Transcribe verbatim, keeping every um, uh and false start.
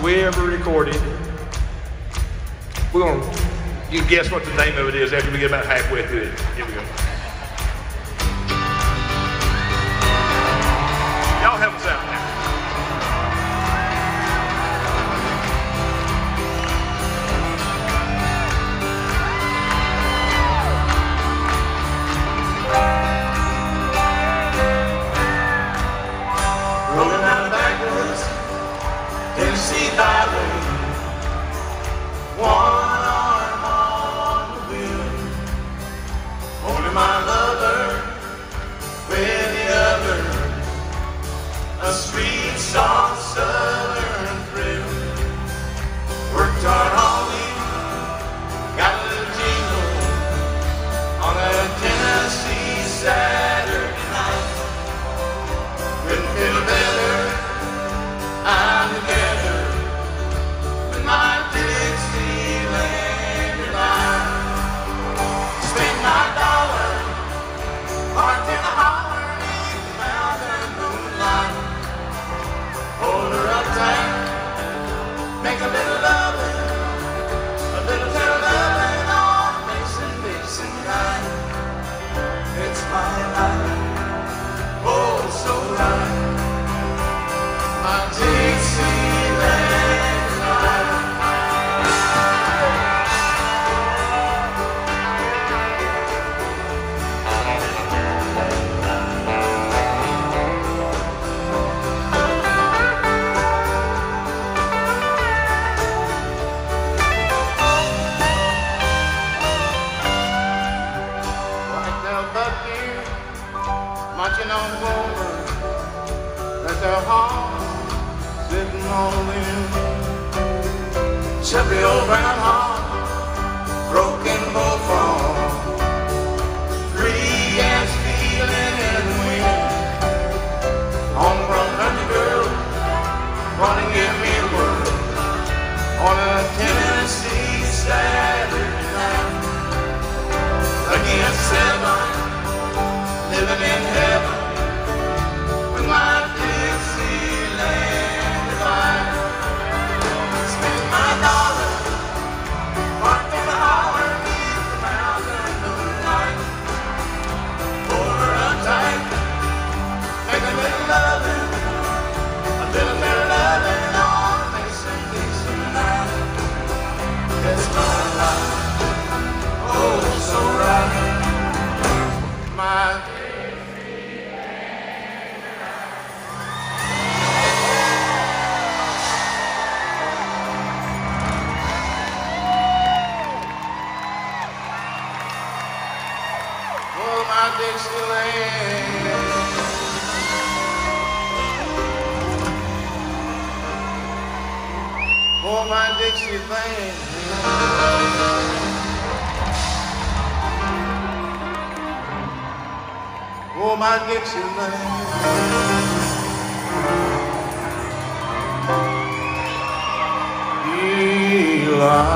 we ever recorded. We're gonna, you can guess what the name of it is after we get about halfway through it. Here we go. Y'all help us out now. Rolling down the backwoods, Tennessee Highway, one arm on the wheel. Only my lover with the other, a sweet, soft southern thrill. Worked hard all week, got a little jingle on a Tennessee Saturday night. Couldn't feel better, I'm together with my Dixieland delight. Spend my dollar, parked in a holler in the mountain moonlight. Hold her up tight, make a little loving, a little little loving on Mason Dixon night. It's my life, oh so right, my Dixieland life. Like the buckie marching on over, let their hearts sitting on the limb. Chubby old brown heart, broken bullfrog, free as feeling in the wind. Home from country girl, wanna give me a word on a Tennessee Saturday night. Against seven, living in heaven with my Dixieland divine. Spend my dollar, parked in the holler beneath the mountain moonlight. Hold her up tight, make a little loving, a little bit of loving on Mason Dixon night. It's my life, oh so right, my oh my Dixieland. Oh my Dixieland. Oh my Dixieland. Eli.